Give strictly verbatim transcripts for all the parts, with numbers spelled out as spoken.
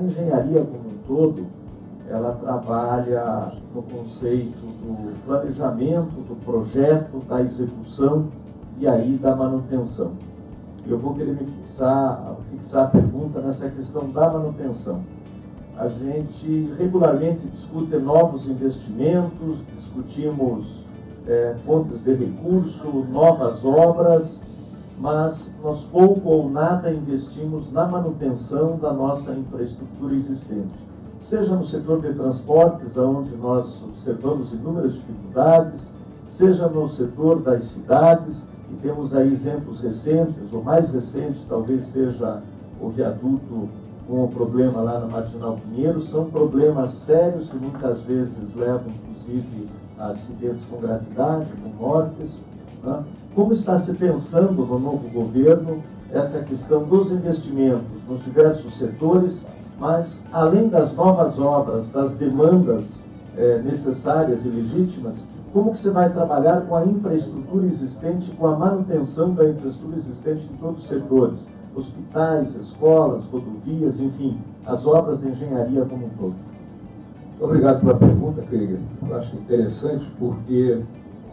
A engenharia como um todo, ela trabalha no conceito do planejamento, do projeto, da execução e aí da manutenção. Eu vou querer me fixar, fixar a pergunta nessa questão da manutenção. A gente regularmente discute novos investimentos, discutimos é, fontes de recurso, novas obras, mas nós pouco ou nada investimos na manutenção da nossa infraestrutura existente. Seja no setor de transportes, onde nós observamos inúmeras dificuldades, seja no setor das cidades, e temos aí exemplos recentes, o mais recente talvez seja o viaduto com o problema lá na Marginal Pinheiro. São problemas sérios que muitas vezes levam, inclusive, a acidentes com gravidade, com mortes. Né? Como está se pensando no novo governo essa questão dos investimentos nos diversos setores, mas além das novas obras, das demandas eh, necessárias e legítimas, como que você vai trabalhar com a infraestrutura existente, com a manutenção da infraestrutura existente em todos os setores? Hospitais, escolas, rodovias, enfim, as obras de engenharia como um todo. Muito obrigado pela pergunta, Krieger. Eu acho interessante porque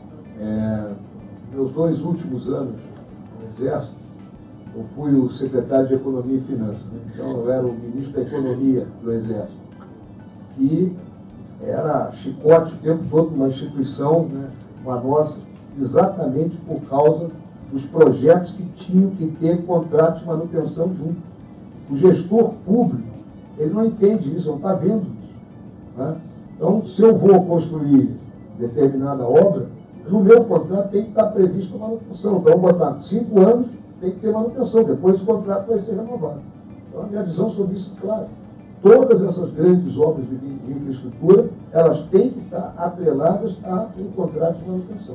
é, meus dois últimos anos no Exército, eu fui o secretário de Economia e Finanças, né? Então eu era o ministro da Economia do Exército. E era chicote o tempo todo uma instituição, né, uma nossa, exatamente por causa dos projetos que tinham que ter contratos de manutenção junto. O gestor público, ele não entende isso, não está vendo isso. Né? Então, se eu vou construir determinada obra, no meu contrato tem que estar previsto a manutenção. Então, vou botar cinco anos, tem que ter manutenção, depois o contrato vai ser renovado. Então, a minha visão sobre isso é clara. Todas essas grandes obras de infraestrutura, elas têm que estar atreladas a um contrato de manutenção.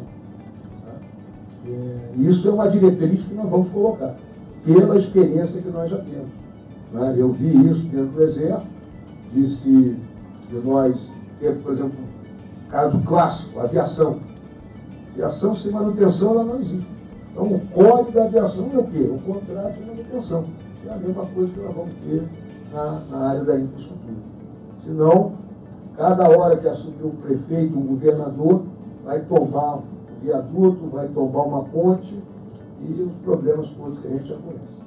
E isso é uma diretriz que nós vamos colocar, pela experiência que nós já temos. Eu vi isso dentro do Exército, disse de nós ter, por exemplo, um caso clássico, a aviação. Aviação sem manutenção, ela não existe. Então, o código da aviação é o quê? O contrato de manutenção. É a mesma coisa que nós vamos ter na, na área da infraestrutura. Senão, cada hora que assumir um prefeito, um governador, vai tombar um viaduto, vai tombar uma ponte e os problemas todos que a gente já conhece.